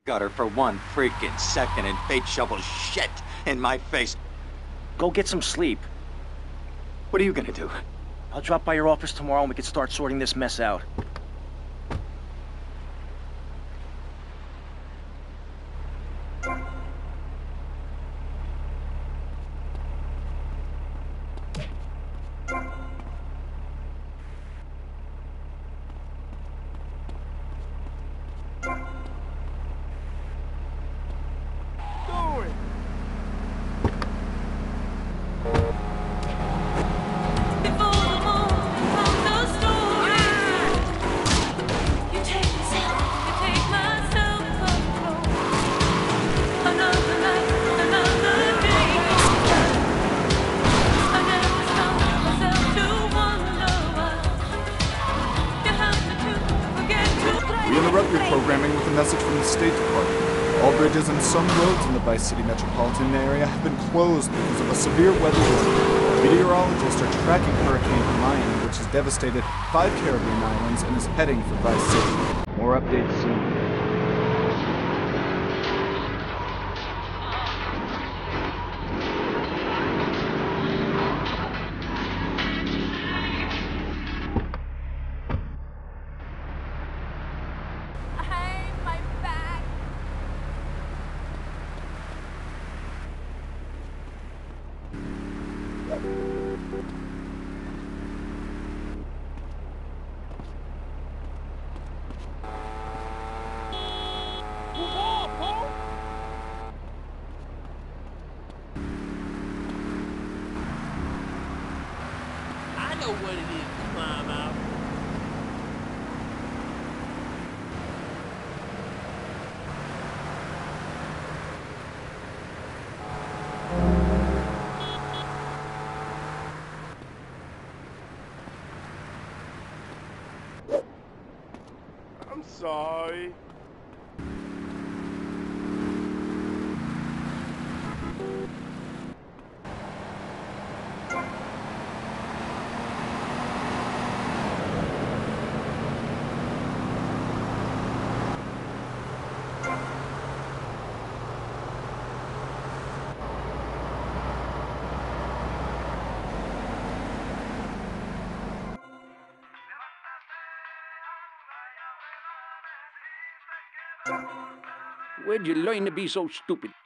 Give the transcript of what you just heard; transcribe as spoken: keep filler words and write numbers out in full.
Got her for one freaking second and fate shovels shit in my face. Go get some sleep. What are you gonna do? I'll drop by your office tomorrow and we can start sorting this mess out. We interrupt your programming with a message from the State Department. All bridges and some roads in the Vice City metropolitan area have been closed because of a severe weather warning. Meteorologists are tracking Hurricane Hermione, which has devastated five Caribbean islands and is heading for Vice City. More updates soon. I know what it is to climb out. I'm sorry. Where'd you learn to be so stupid?